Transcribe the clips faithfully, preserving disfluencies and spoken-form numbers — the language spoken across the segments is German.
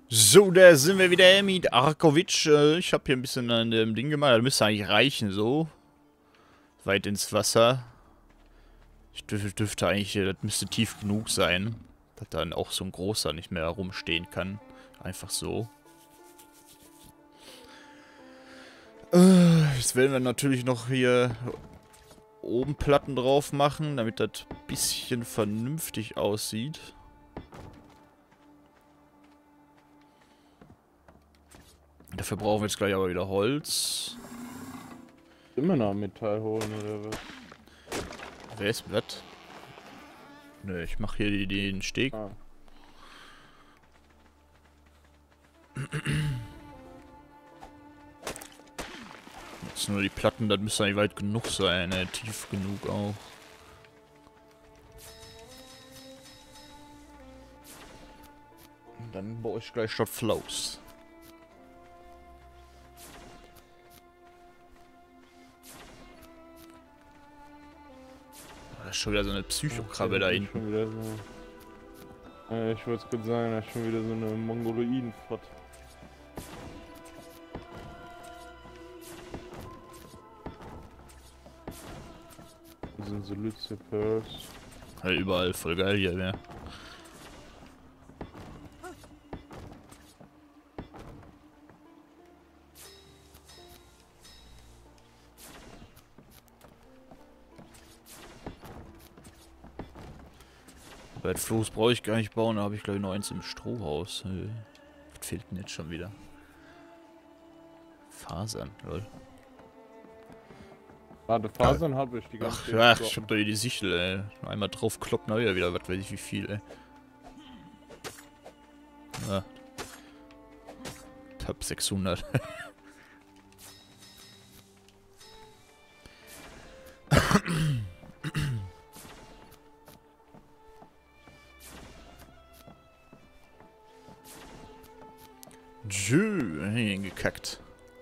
So, da sind wir wieder mit Arkovic. Äh, Ich habe hier ein bisschen an dem Ding gemacht. Das müsste eigentlich reichen, so. Weit ins Wasser. Ich dürfte, dürfte eigentlich, äh, das müsste tief genug sein, dass dann auch so ein großer nicht mehr herumstehen kann. Einfach so. Äh, Jetzt werden wir natürlich noch hier oben Platten drauf machen, damit das ein bisschen vernünftig aussieht. Dafür brauchen wir jetzt gleich aber wieder Holz. Immer noch Metall holen oder was? Wer ist was? Nö, ich mache hier die, den Steg. Ah. Jetzt nur die Platten, das müsste eigentlich weit genug sein, ne? Tief genug auch. Und dann baue ich gleich statt Flows. Da ist schon wieder so eine Psychokrabbe da hinten. Schon wieder so. Äh, ich wollte es gerade sagen, da ist schon wieder so eine Mongoloiden-Fott. Das sind so Lützepers. Halt überall voll geil hier, ne? Bei Floß brauche ich gar nicht bauen, da habe ich glaube ich noch eins im Strohhaus. Nö. Was fehlt denn jetzt schon wieder? Fasern, lol. Warte, Fasern habe ich die ganze Ach Zeit ja, getroffen. ich hab doch hier die Sichel, ey. Nur einmal drauf kloppen, na ja wieder, was weiß ich wie viel, ey. Ja. Top sechshundert. Tschö, hingekackt.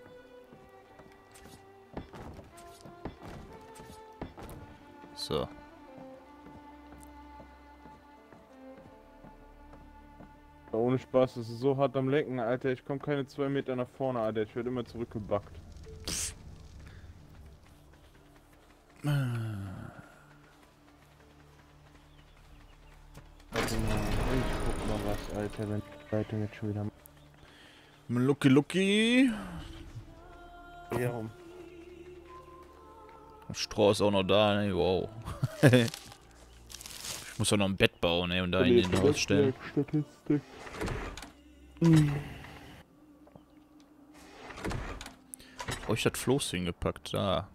So. Ohne Spaß, das ist so hart am Lenken, Alter. Ich komme keine zwei Meter nach vorne, Alter. Ich werde immer zurückgebackt. Warte mal, ich guck mal was, Alter, wenn die Seite jetzt schon wieder... Lucky Lucky. Hier rum. Stroh ist auch noch da, ne? Wow. Ich muss auch noch ein Bett bauen, ne? Und da in den Haus stellen. Statistik. Oh, ich hat Floß hingepackt, da.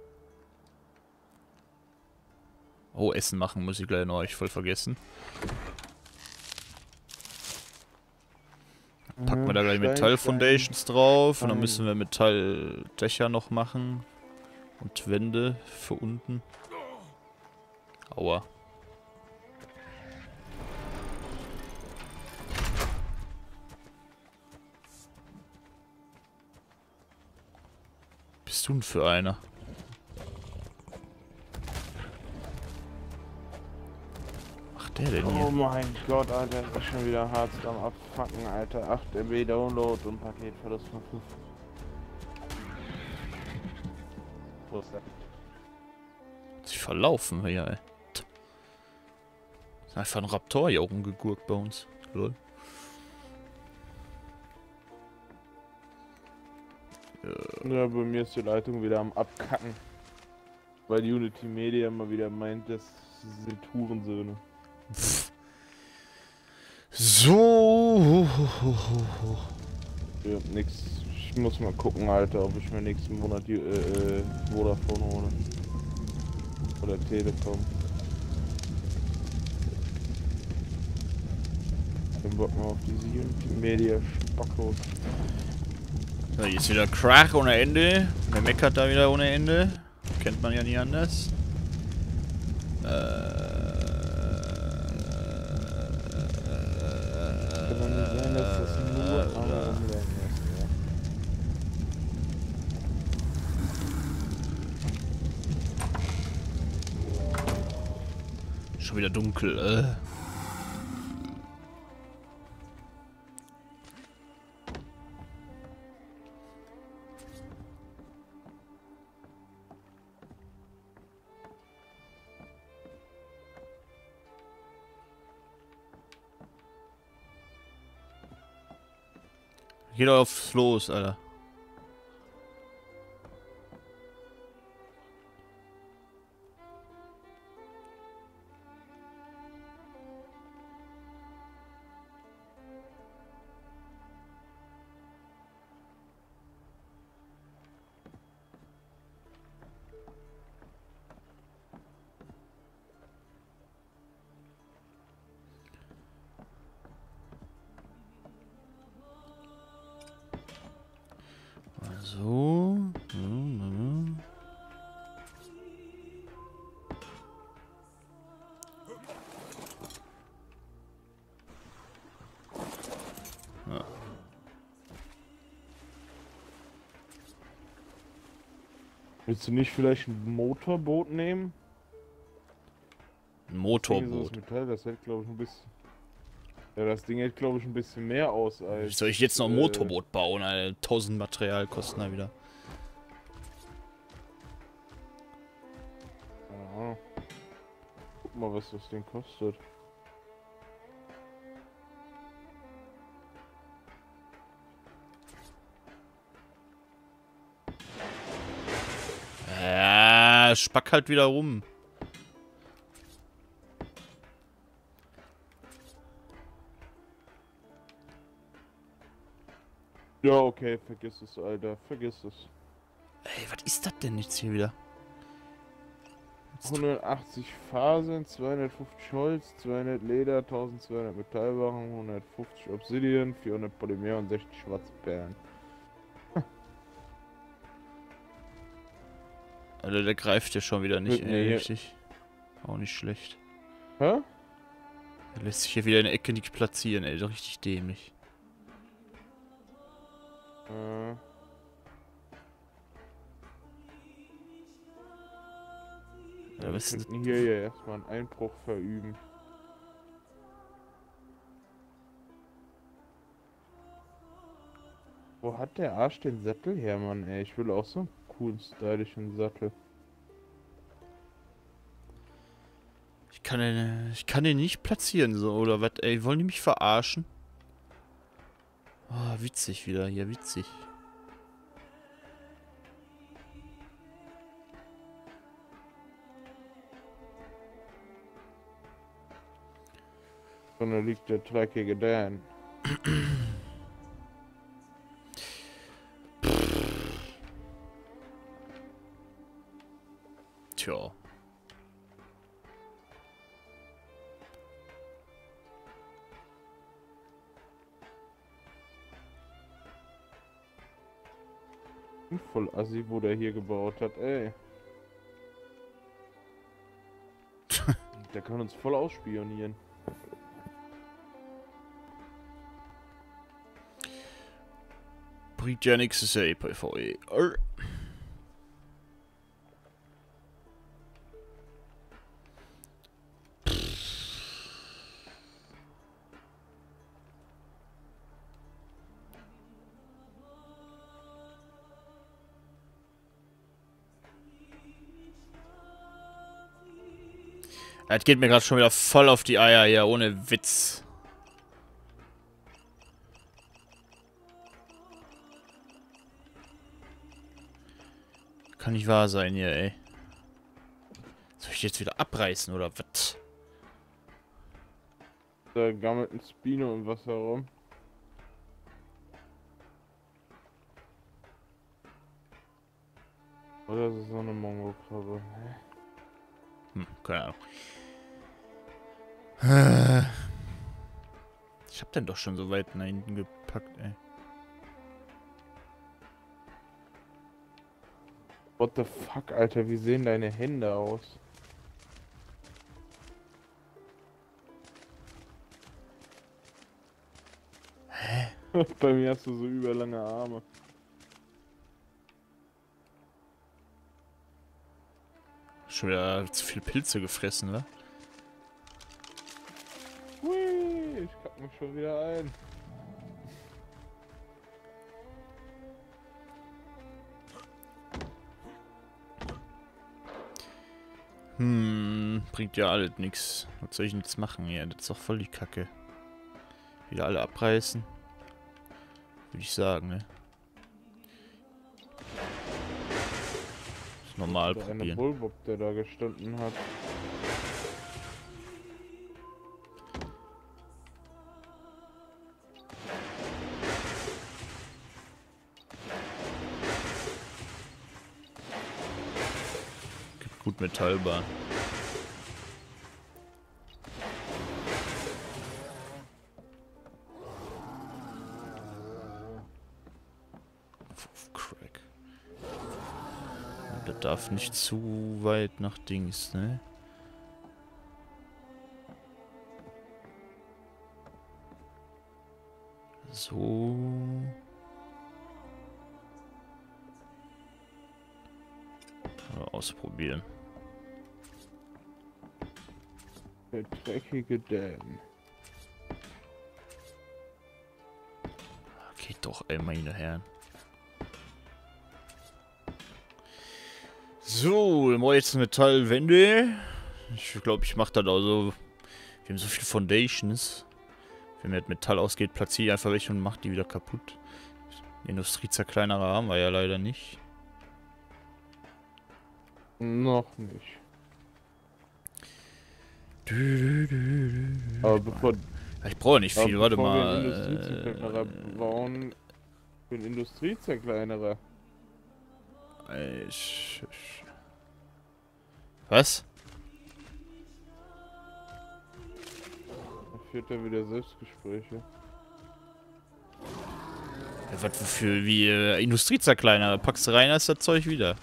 Oh, Essen machen muss ich gleich noch, hab ich voll vergessen. Packen wir da gleich Metall-Foundations drauf und dann müssen wir Metalldächer noch machen. Und Wände für unten. Aua. Bist du denn für einer? Macht der denn Oh hier? mein Gott, Alter, das ist schon wieder hart am Abfacken, Alter. acht M B Download und Paketverlust von fünf. Wo ist der? Hat sich verlaufen hier, ey. Ist einfach ein Raptor hier oben gegurkt bei uns. Lol. Ja, bei mir ist die Leitung wieder am Abkacken. Weil Unity Media mal wieder meint, das sind Hurensöhne. So. Ja, nix. Ich muss mal gucken, Alter, ob ich mir nächsten Monat die äh, äh, Vodafone hole. Oder Telekom. Den Bock mal auf diese Unity Media Spackos. So, hier ist wieder Krach ohne Ende. Der meckert da wieder ohne Ende. Kennt man ja nie anders. Äh, Kann doch nicht sein, dass das nur andere Umlängen ist, ja. schon wieder dunkel, äh. Geht aufs Los, Alter. So. Mhm. Ja. Willst du nicht vielleicht ein Motorboot nehmen? Ein Das Motorboot. Ding ist aus Metall, das hält glaube ich ein bisschen. Ja, das Ding hält glaube ich ein bisschen mehr aus als. Wie soll ich jetzt noch ein äh, Motorboot bauen, Alter? tausend Materialkosten da wieder. Keine Ahnung. Guck mal, was das Ding kostet. Ja, spack halt wieder rum. Ja, okay, vergiss es, Alter, vergiss es. Ey, was ist das denn jetzt hier wieder? hundertachtzig Fasern, zweihundertfünfzig Holz, zweihundert Leder, eintausendzweihundert Metallwaren, hundertfünfzig Obsidian, vierhundert Polymer und sechzig Schwarzperlen. Alter, der greift ja schon wieder nicht, Nee, ey, nee. richtig. Auch nicht schlecht. Hä? Er lässt sich hier wieder in der Ecke nicht platzieren, ey, so richtig dämlich. Äh. Ja, Ja, wir was ist könnten hier ja erstmal einen Einbruch verüben. Wo hat der Arsch den Sattel her, Mann, ey? Ich will auch so einen coolen, stylischen Sattel. Ich kann den, ich kann den nicht platzieren, so, oder was, ey, wollen die mich verarschen? Oh, witzig wieder, hier, witzig. Und da liegt der dreckige Dan. Tja. Voll assi, wo der hier gebaut hat, ey. Der kann uns voll ausspionieren. Bringt ja nichts, ist ja eh PvE. Arr. Das geht mir gerade schon wieder voll auf die Eier, ja, ohne Witz. Kann nicht wahr sein hier, ey. Soll ich jetzt wieder abreißen, oder was? Da gammelt ein Spino im Wasser rum. Oder ist es so eine Mongo-Krabbe? Hä? Hm, keine Ahnung. Äh. Ich hab den doch schon so weit nach hinten gepackt, ey. What the fuck, Alter, wie sehen deine Hände aus? Hä? Bei mir hast du so überlange Arme. Schon wieder zu viel Pilze gefressen, wa? Hui, ich kack mich schon wieder ein. Hm, bringt ja alles nix. Was soll ich denn jetzt machen hier? Das ist doch voll die Kacke. Wieder alle abreißen. Würde ich sagen, ne? Das normal Der eine probieren. Bullbock, der da gestanden hat. Gibt gut Metallbahn. Crack. Das darf nicht zu weit nach Dings, ne? So. Mal ausprobieren. Der dreckige Dan. Geht doch, ey, meine Herren. So, dann brauche ich jetzt Metallwände. Ich glaube, ich mache das also. Wir haben so viele Foundations. Wenn mir das Metall ausgeht, platziere ich einfach welche und mache die wieder kaputt. Industriezerkleinerer haben wir ja leider nicht. Noch nicht. Du, du, du, du. Aber bevor... Ich brauche nicht viel, aber warte bevor wir mal. einen Industriezerkleinerer bauen... Für einen Industriezerkleinerer. Äh, ich, ich. Was? Da führt er wieder Selbstgespräche. Ja, was für wie äh, Industriezerkleinerer? Packst du rein, ist das Zeug wieder.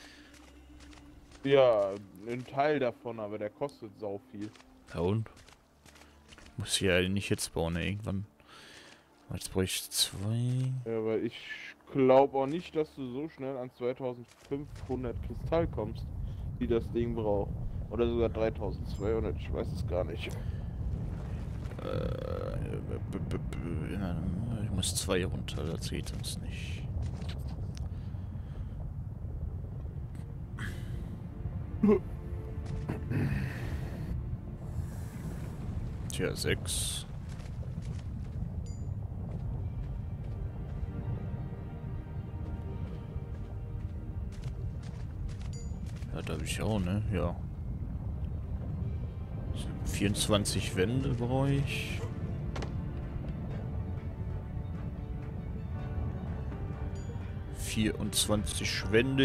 Ja, ein Teil davon, aber der kostet sau viel. Ja und? Muss ich ja nicht jetzt bauen, ne? Irgendwann. Jetzt brauche ich zwei. Ja, aber ich glaube auch nicht, dass du so schnell an zweitausendfünfhundert Kristall kommst, die das Ding braucht. Oder sogar dreitausendzweihundert, ich weiß es gar nicht. Äh, ich muss zwei runter, das geht uns nicht. Tja, sechs. Ja, da habe ich auch, ne? Ja. vierundzwanzig Wände brauche ich. vierundzwanzig Wände.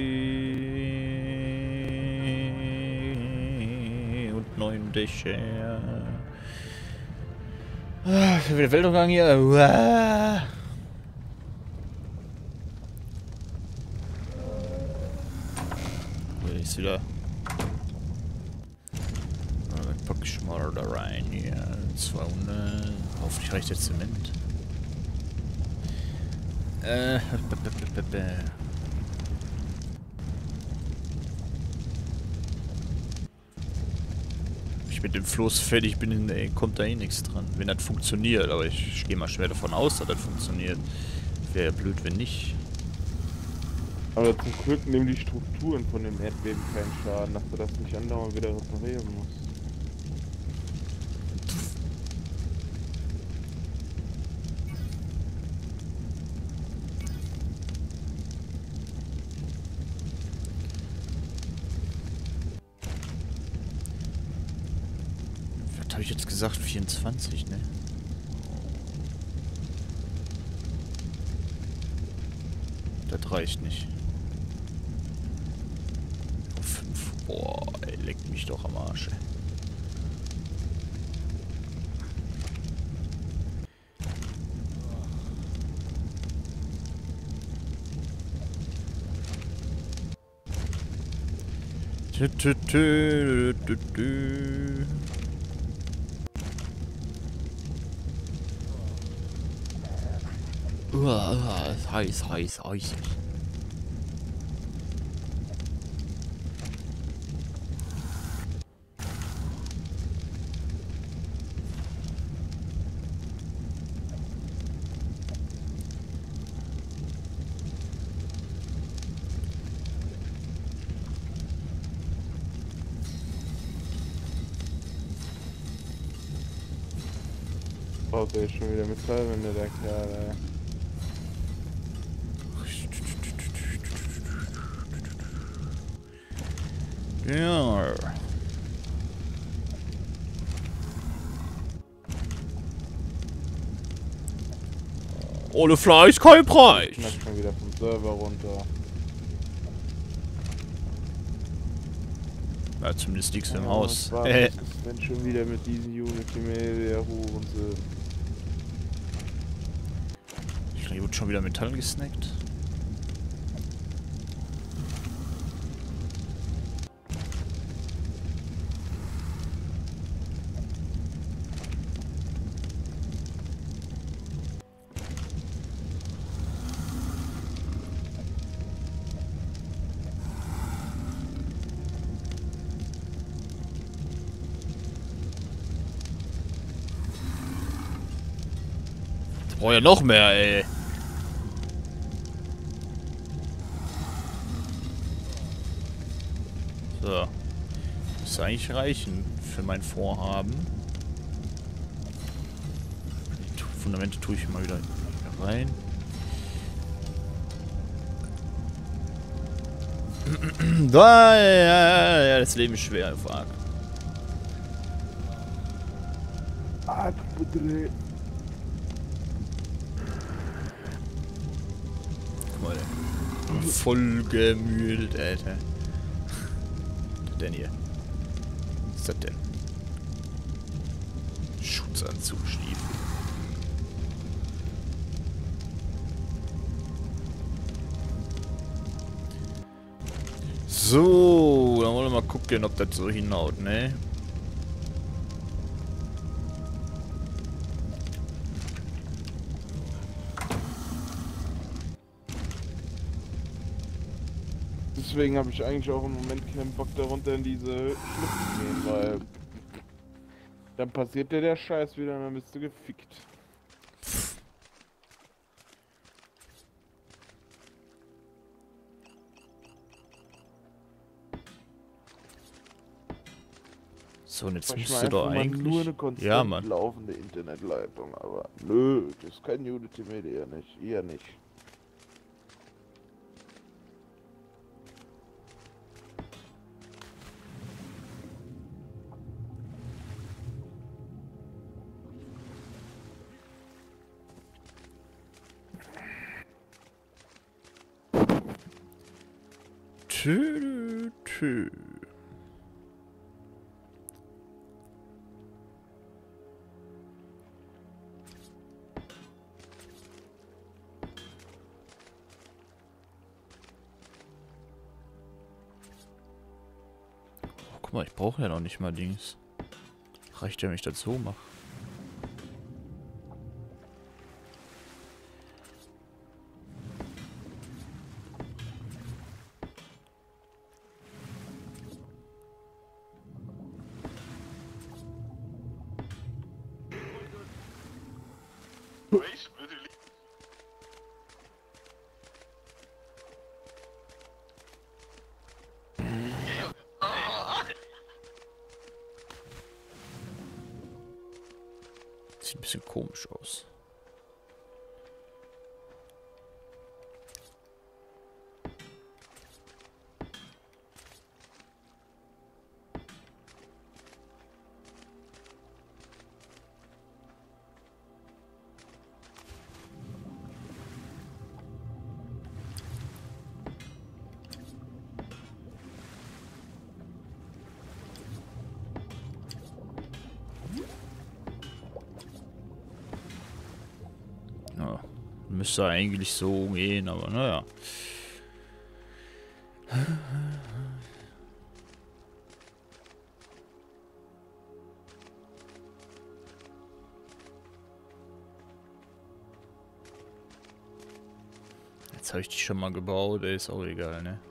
Und neun Dächer. Ah, ich will Weltuntergang hier. Uah. Wo ist wieder? Pack ich mal da rein hier. zweihundert. Hoffentlich reicht der Zement. Äh. Ich mit dem Floß fertig bin, ey, kommt da eh nichts dran. Wenn das funktioniert, aber ich, ich gehe mal schwer davon aus, dass das funktioniert. Wäre ja blöd, wenn nicht. Aber zum Glück nehmen die Strukturen von dem Erdbeben keinen Schaden, dass du das nicht andauernd wieder reparieren musst. Was habe ich jetzt gesagt? vierundzwanzig, ne? Das reicht nicht. fünf. Boah, ey, leckt mich doch am Arsch. Ey. Tü, tü, tü, tü, tü. Uah, uah, ist heiß, heiß, heiß. Braucht er jetzt schon wieder Metallwände, der Kerl, ey. Ja. Ohne Fleisch kein Preis. Schnappt schon wieder vom Server runter. Ja, zumindest nichts im Ja, Haus. was Äh. ist denn schon wieder mit diesen Unity Media Huren? Ich glaube, hier wird schon wieder Metall gesnackt. Ich brauche ja noch mehr, ey. So. Muss eigentlich reichen für mein Vorhaben. Die Fundamente tue ich mal wieder rein. Da, ja, ja, das Leben ist schwer, fuck. Guck mal, ey. Voll gemühlt, Alter. Was denn hier? Was ist das denn? Schutzanzug, Stiefel. So, dann wollen wir mal gucken, ob das so hinhaut, ne? Deswegen habe ich eigentlich auch im Moment keinen Bock darunter in diese Schlüpfen zu gehen, weil dann passiert dir der Scheiß wieder und dann bist du gefickt. So, und jetzt Ich müsste meine, doch einfach mal eigentlich... nur eine konstant Ja, Mann. laufende Internetleitung, aber nö, das ist kein Unity Media nicht, eher nicht. Tü, tü. Oh, guck mal, ich brauche ja noch nicht mal Dings. Reicht ja, wenn ich das so mache. Sieht ein bisschen komisch aus. Ja, müsste eigentlich so gehen, aber naja. Jetzt habe ich die schon mal gebaut, ey, ist auch egal, ne?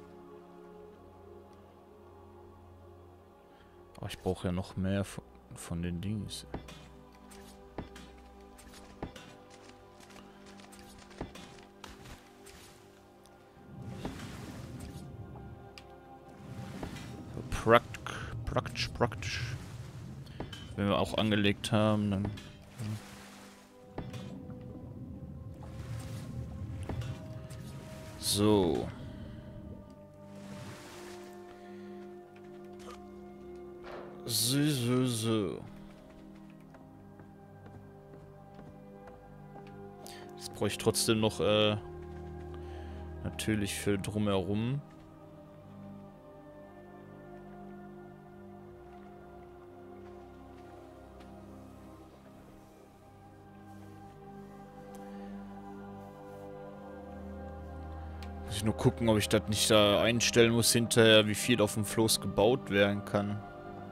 Aber ich brauche ja noch mehr von, von den Dings. Prakt, praktisch, praktisch. Wenn wir auch angelegt haben, dann... So. So, so, so. Jetzt brauche ich trotzdem noch, äh, natürlich für drumherum. Muss ich nur gucken, ob ich das nicht da einstellen muss hinterher, wie viel auf dem Floß gebaut werden kann.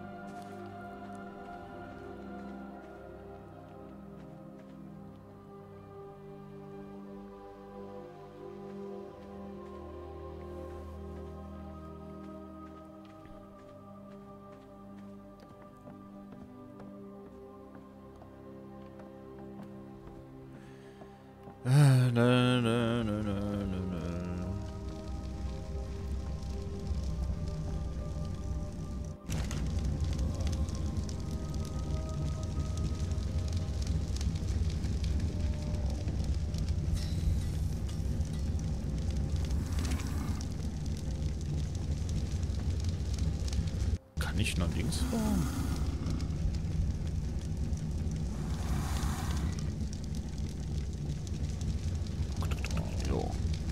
Na, na, na, na, na, na. Kann ich nach links fahren? Jo.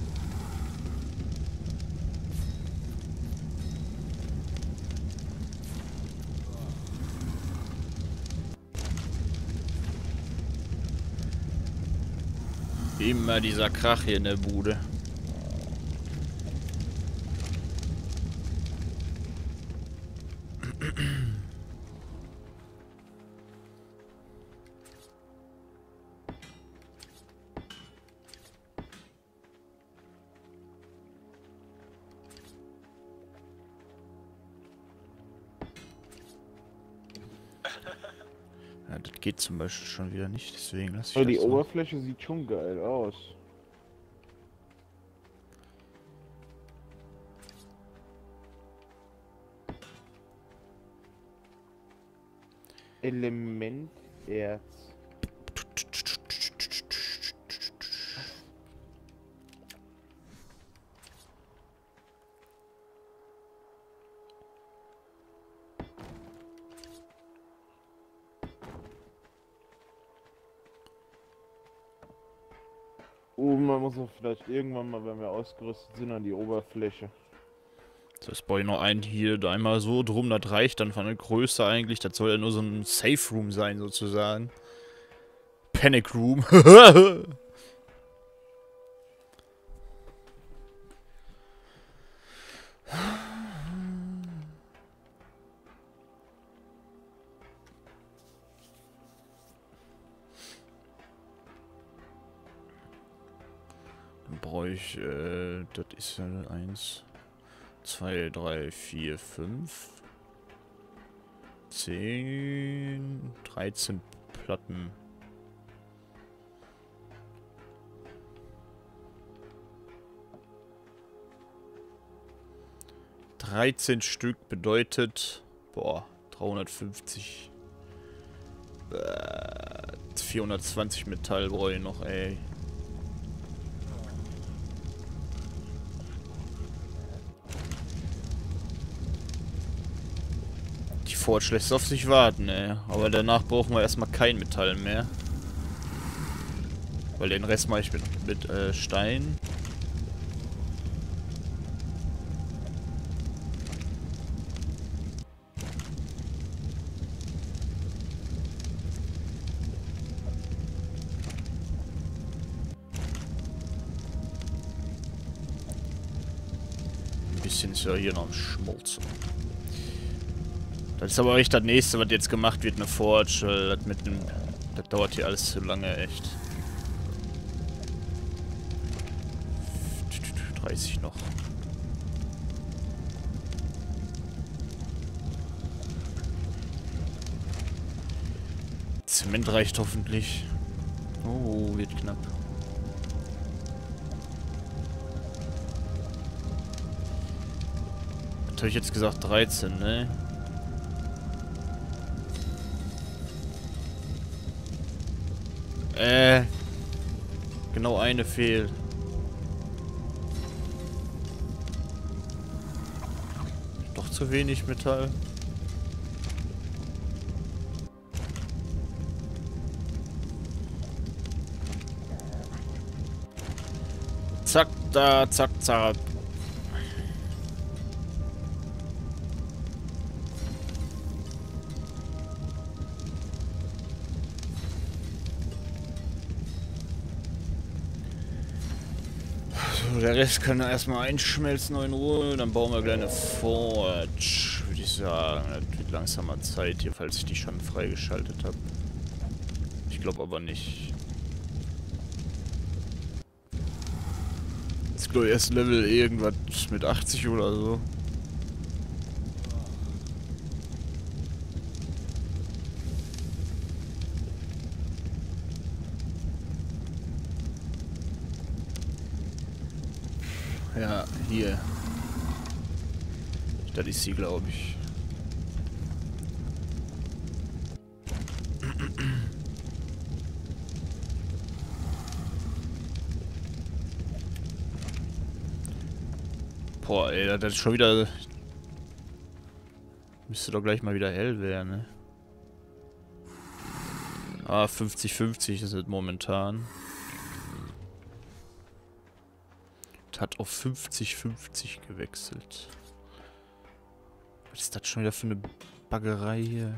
Immer dieser Krach hier in der Bude. Ja, das geht zum Beispiel schon wieder nicht, deswegen lasse ich Aber das die so. Oberfläche sieht schon geil aus. Elementerz. Oben, man muss auch vielleicht irgendwann mal, wenn wir ausgerüstet sind, an die Oberfläche. So, jetzt brauche ich noch einen hier, da einmal so drum, das reicht dann von der Größe eigentlich. Das soll ja nur so ein Safe Room sein, sozusagen. Panic Room. Dann brauche ich, äh, das ist ja eins, zwei, drei, vier, fünf, zehn, dreizehn Platten. dreizehn Stück bedeutet, boah, dreihundertfünfzig, äh, vierhundertzwanzig Metall brauche ich noch, ey. Die Forge lässt auf sich warten, ey. Aber danach brauchen wir erstmal kein Metall mehr. Weil den Rest mache ich mit, mit äh, Stein. Ein bisschen ist ja hier noch am Schmolzen. Das ist aber echt das nächste, was jetzt gemacht wird, eine Forge. Weil das, mit dem, das dauert hier alles zu lange, echt. dreißig noch. Zement reicht hoffentlich. Oh, wird knapp. Was habe ich jetzt gesagt? dreizehn, ne? Äh. Genau eine fehlt. Doch zu wenig Metall. Zack, da, zack, zack. So, der Rest kann erstmal einschmelzen in Ruhe. Dann bauen wir gleich eine Forge, würde ich sagen. Das wird langsam mal Zeit hier, falls ich die schon freigeschaltet habe. Ich glaube aber nicht. Jetzt glaube ich erst Level irgendwas mit achtzig oder so. Ja, hier. Das ist sie, glaube ich. Boah, ey, das ist schon wieder... Müsste doch gleich mal wieder hell werden, ne? Ah, fünfzig fünfzig ist es momentan. Hat auf fünfzig fünfzig gewechselt. Was ist das schon wieder für eine Baggerei hier?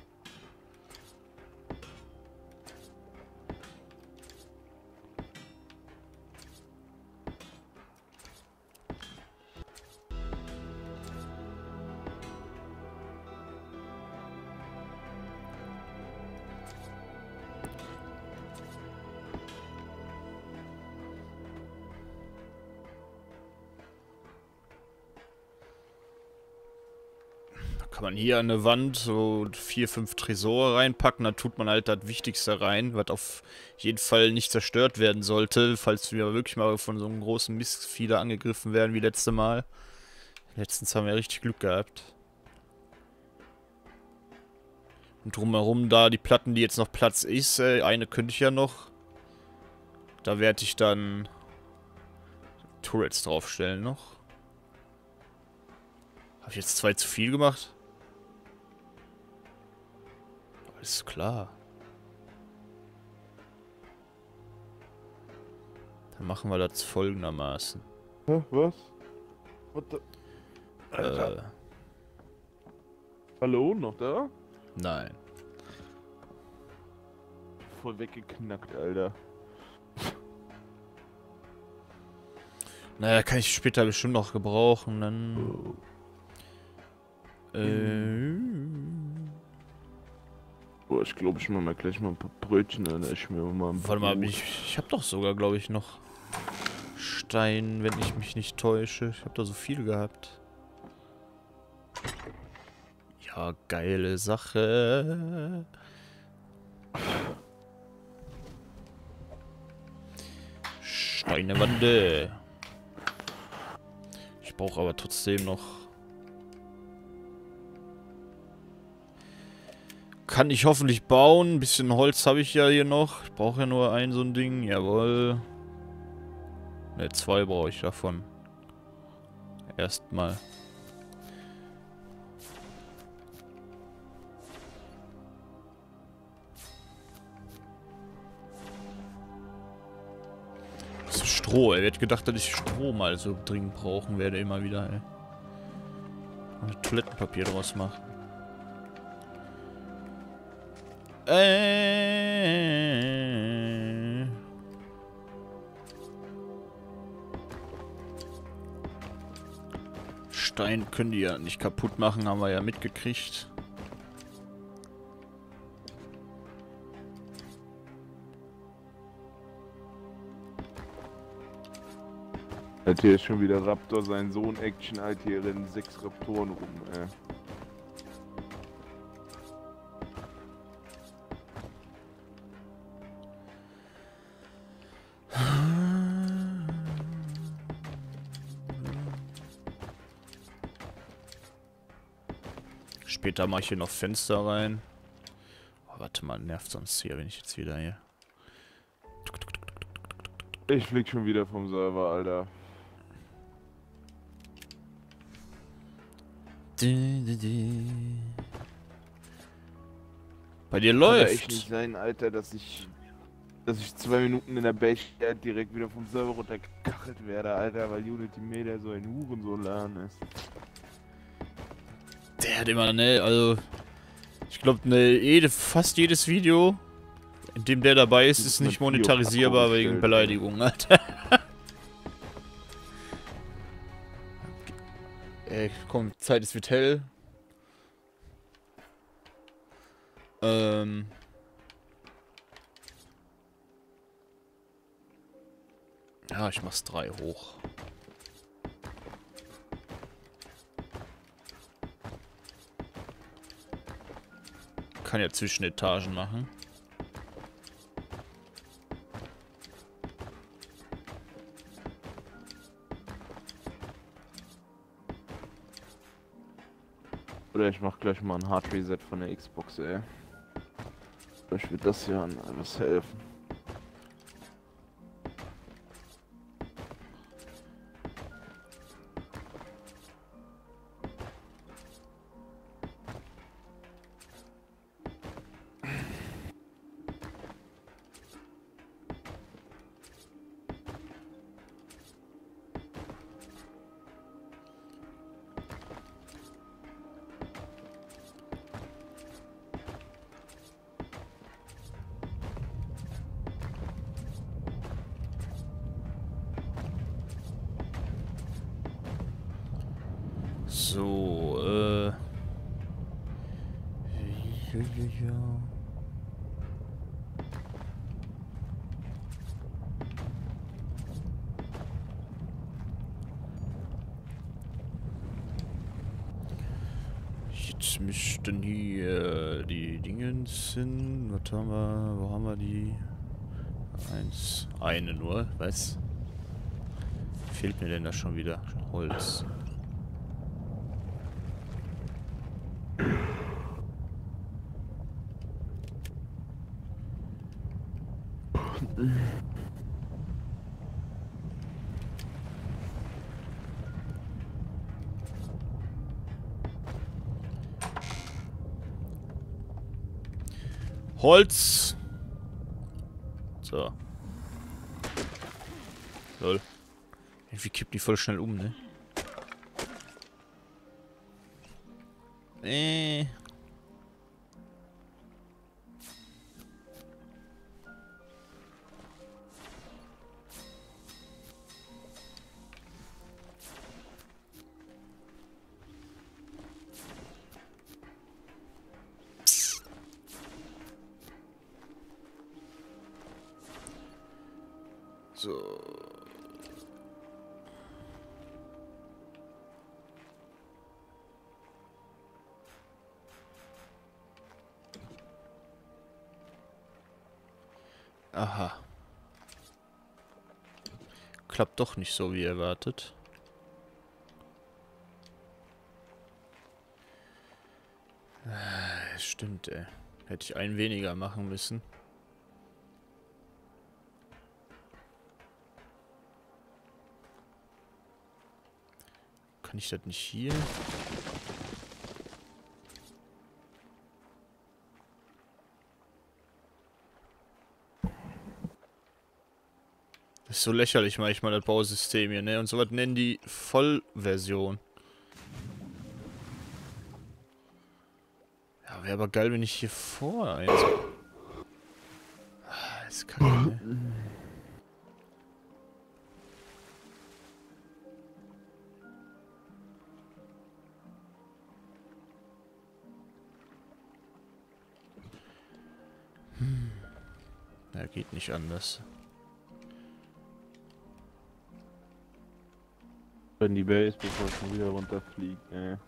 Kann man hier an der Wand so vier, fünf Tresore reinpacken, da tut man halt das Wichtigste rein, was auf jeden Fall nicht zerstört werden sollte, falls wir wirklich mal von so einem großen Mistfieder angegriffen werden wie letzte Mal. Letztens haben wir richtig Glück gehabt. Und drumherum da die Platten, die jetzt noch Platz ist, äh, eine könnte ich ja noch. Da werde ich dann Turrets draufstellen noch. Habe ich jetzt zwei zu viel gemacht? Alles klar. Dann machen wir das folgendermaßen. Hä, was? What the... Äh, Hallo, noch da? nein. Voll weggeknackt, Alter. Naja, kann ich später bestimmt noch gebrauchen, dann... Äh... Boah, ich glaube, ich mach mal gleich mal ein paar Brötchen, Alter. Ich mir mal ein Warte mal, Brot. ich, ich habe doch sogar, glaube ich, noch Stein, wenn ich mich nicht täusche. Ich habe da so viel gehabt. Ja, geile Sache. Steinewande. Ich brauche aber trotzdem noch... Kann ich hoffentlich bauen. Ein bisschen Holz habe ich ja hier noch. Ich brauche ja nur ein so ein Ding. Jawohl. Ne, zwei brauche ich davon. Erstmal. Das ist Stroh, ey. Wer hätte gedacht, dass ich Stroh mal so dringend brauchen werde immer wieder, ey. Und Toilettenpapier draus machen. Äh. Stein können die ja nicht kaputt machen, haben wir ja mitgekriegt. Alter, hier ist schon wieder Raptor, sein Sohn Action, Alter, hier rennen sechs Raptoren rum, ey. Später mache ich hier noch Fenster rein. Oh, warte mal, nervt sonst hier, wenn ich jetzt wieder hier... Ich flieg schon wieder vom Server, Alter. Bei dir Kann läuft. ja echt nicht sein, Alter, dass ich dass ich zwei Minuten in der Base direkt wieder vom Server runtergekachelt werde, Alter, weil Unity Media so ein Hurensohn-Laden ist. Der hat immer, ne, also... Ich glaube, ne, jede, fast jedes Video, in dem der dabei ist, ist nicht monetarisierbar wegen Beleidigung, Alter. Ey, komm, Zeit ist wird hell. Ähm... Ja, ich mach's drei hoch. Kann ja Zwischenetagen machen. Oder ich mach gleich mal ein Hard Reset von der Xbox, ey. Vielleicht wird das ja an alles helfen. So, äh... Ja, ja, ja. Jetzt müssten hier die Dingens hin. Was haben wir? Wo haben wir die? Eins. Eine nur, was? Fehlt mir denn da schon wieder? Holz. Holz! So. Lol. Irgendwie kippt die voll schnell um, ne? Äh. So. Aha. Klappt doch nicht so wie erwartet. Äh, stimmt, ey. Hätte ich einen weniger machen müssen. Kann ich das nicht hier? Das ist so lächerlich manchmal, das Bausystem hier, ne? Und sowas nennen die Vollversion. Ja, wäre aber geil, wenn ich hier vor eins... Ah, ist kacke, ne? Hm. Ja, geht nicht anders. Wenn die Base, bevor es schon wieder runterfliegt, ey.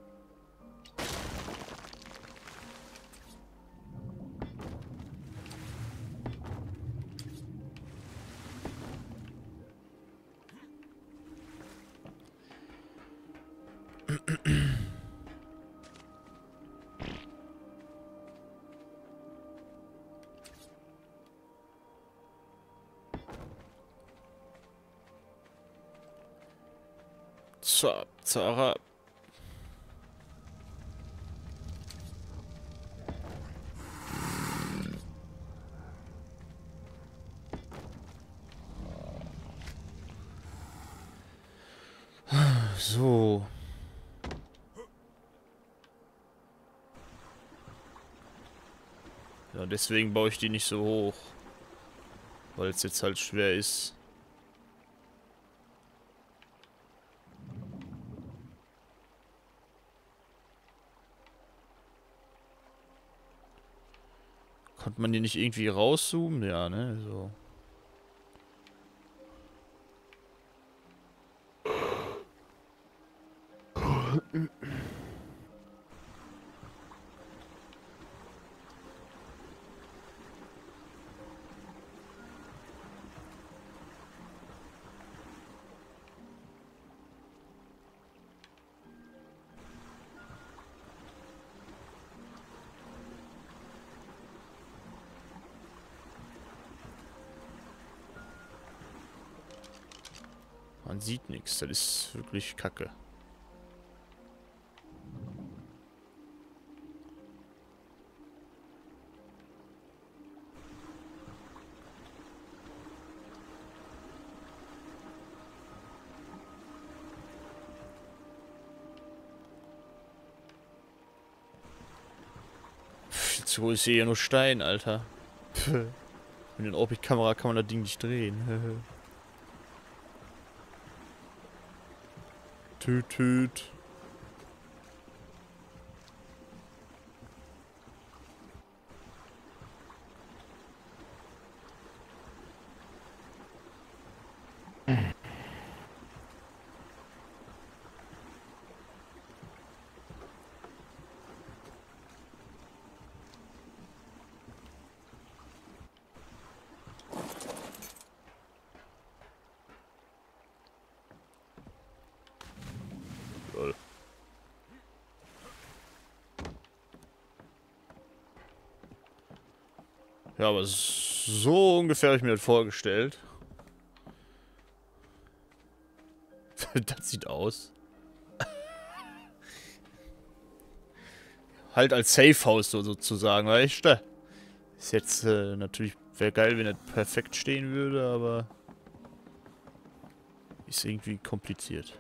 Zara, Zara. So. Ja, deswegen baue ich die nicht so hoch. Weil es jetzt halt schwer ist. Konnte man die nicht irgendwie rauszoomen? Ja, ne? So. Man sieht nichts, das ist wirklich kacke. Jetzt hole ich hier nur Stein, Alter. Mit der Orbit-Kamera kann man das Ding nicht drehen. Tüt, tüt. Lol. Ja, aber so ungefähr habe ich mir das vorgestellt. Das sieht aus. Halt als Safehouse so sozusagen, weißt du? Ist jetzt äh, natürlich, wäre geil, wenn er perfekt stehen würde, aber ist irgendwie kompliziert.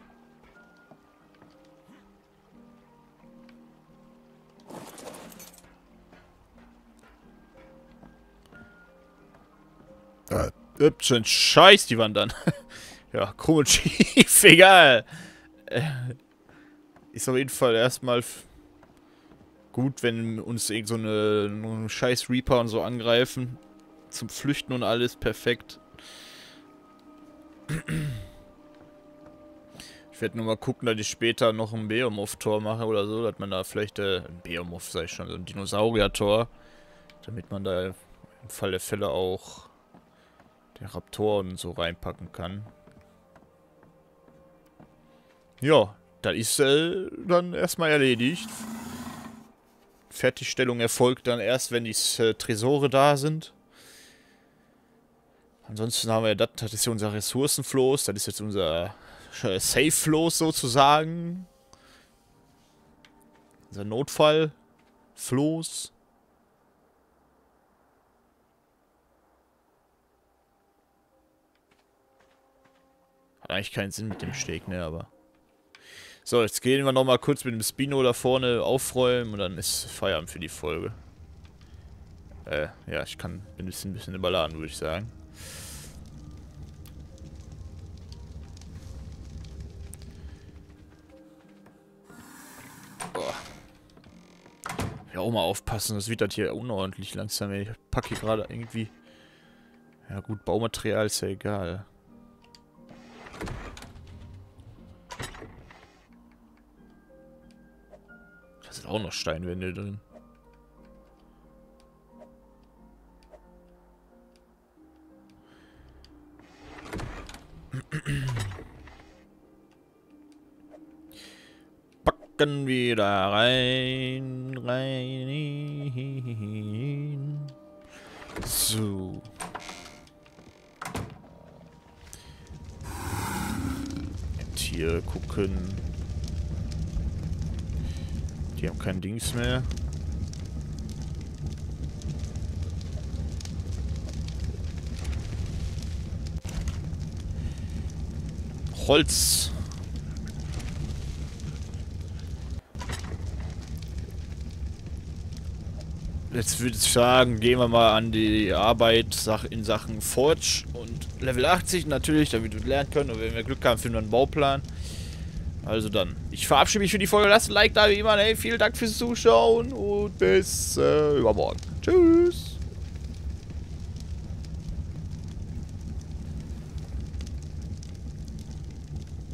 Äh, schön scheiß die Wand an. Ja, krumm und schief, egal. Äh, ist auf jeden Fall erstmal gut, wenn uns irgend so eine, eine scheiß Reaper und so angreifen. Zum Flüchten und alles, perfekt. Ich werde nur mal gucken, dass ich später noch ein Behemoth-Tor mache oder so, dass man da vielleicht, äh, ein Behemoth, sag ich schon, so ein Dinosaurier-Tor, damit man da im Fall der Fälle auch den Raptoren so reinpacken kann. Ja, das ist äh, dann erstmal erledigt. Fertigstellung erfolgt dann erst, wenn die äh, Tresore da sind. Ansonsten haben wir das, das ist ja unser Ressourcenfloß, das ist jetzt unser äh, Safe-Floß sozusagen. Unser Notfall-Floß. Hat eigentlich keinen Sinn mit dem Steg, ne, aber... So, jetzt gehen wir nochmal kurz mit dem Spino da vorne aufräumen und dann ist Feierabend für die Folge. Äh, ja, ich kann, bin ein bisschen, ein bisschen überladen, würde ich sagen. Boah. Ja, auch mal aufpassen, das wird das hier unordentlich langsam. Ich packe hier gerade irgendwie... Ja gut, Baumaterial ist ja egal. Da sind auch noch Steinwände drin. Packen wir da rein, rein. So. Und hier gucken. Die haben kein Dings mehr. Holz. jetzt würde ich sagen, gehen wir mal an die Arbeit in Sachen Forge und Level achtzig natürlich, damit wir lernen können. Und wenn wir Glück haben, finden wir einen Bauplan. Also dann, ich verabschiede mich für die Folge. Lasst ein Like da, wie immer. Hey, vielen Dank fürs Zuschauen und bis äh, übermorgen. Tschüss.